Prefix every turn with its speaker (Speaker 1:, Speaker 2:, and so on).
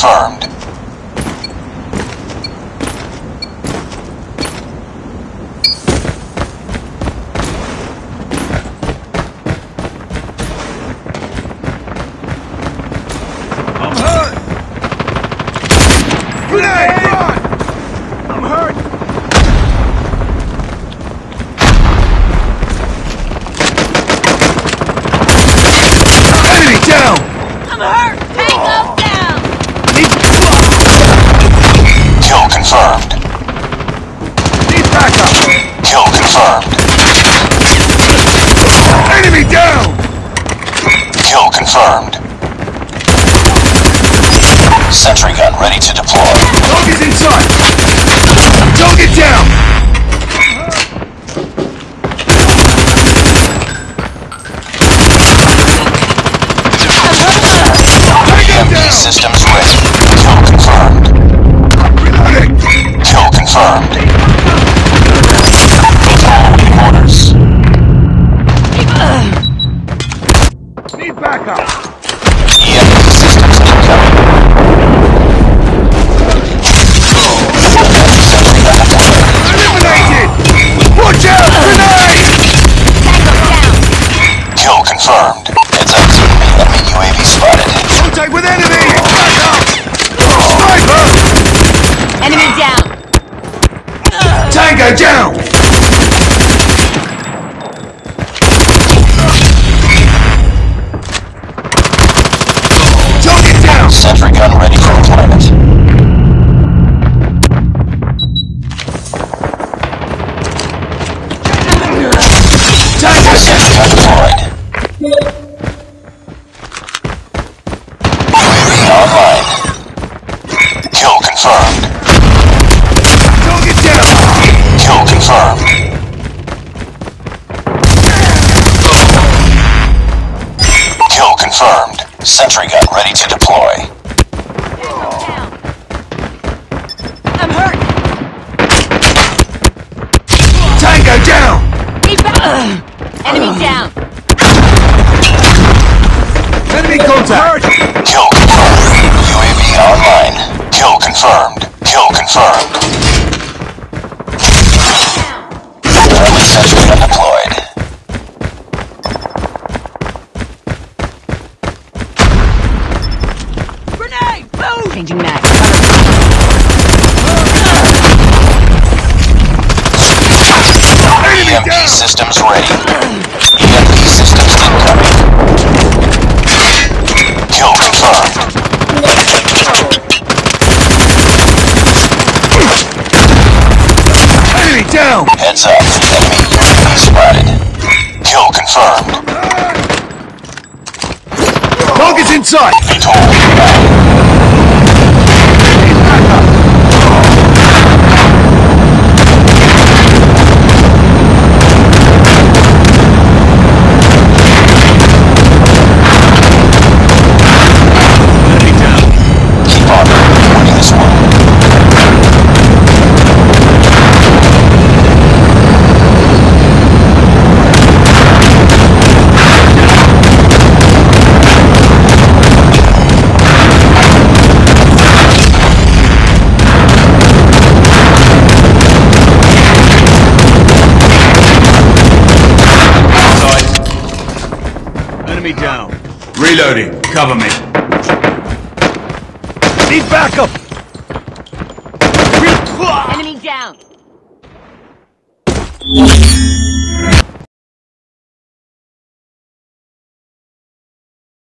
Speaker 1: confirmed.
Speaker 2: I'm hurt! Grenade! Run! I'm hurt! Enemy down!
Speaker 3: I'm hurt! Tango down!
Speaker 1: Kill confirmed.
Speaker 2: Need backup!
Speaker 1: Kill confirmed.
Speaker 2: Enemy down!
Speaker 1: Kill confirmed. Sentry gun ready to deploy.
Speaker 2: Target's inside! Target down!
Speaker 1: EMP systems ready. Kill confirmed.
Speaker 2: Reloading!
Speaker 1: Kill confirmed. Following orders.
Speaker 2: Need backup!
Speaker 1: EMP systems incoming.
Speaker 2: Eliminated! Watch out! Grenade!
Speaker 3: Tango down!
Speaker 1: Kill confirmed. Heads up, enemy UAV spotted.
Speaker 2: Contact with enemy! Backup! Sniper!
Speaker 3: Enemy down!
Speaker 2: Tango down! Target down!
Speaker 1: Sentry gun ready for deployment.
Speaker 2: Tango
Speaker 1: Sentry gun deployed. UAV online. Kill confirmed.
Speaker 2: Target down!
Speaker 1: Kill confirmed. Kill confirmed. Sentry gun ready to deploy.
Speaker 3: Down! I'm hurt!
Speaker 2: Tango down!
Speaker 3: Need back! Enemy down!
Speaker 2: Enemy contact!
Speaker 1: Kill confirmed. UAV online. Kill confirmed. Kill confirmed. Friendly sentry gun deployed.
Speaker 3: Grenade! Move! Changing mag.
Speaker 2: Enemy
Speaker 1: EMP
Speaker 2: down!
Speaker 1: systems ready. EMP systems incoming. Kill confirmed.
Speaker 2: Enemy down!
Speaker 1: Heads up. Enemy UAV spotted. Kill confirmed.
Speaker 2: Target's inside!
Speaker 1: Total inbound.
Speaker 2: Need backup! Enemy down!
Speaker 1: Keep on winning this one.
Speaker 2: Enemy down. Reloading. Cover me. Need backup!
Speaker 3: Enemy down!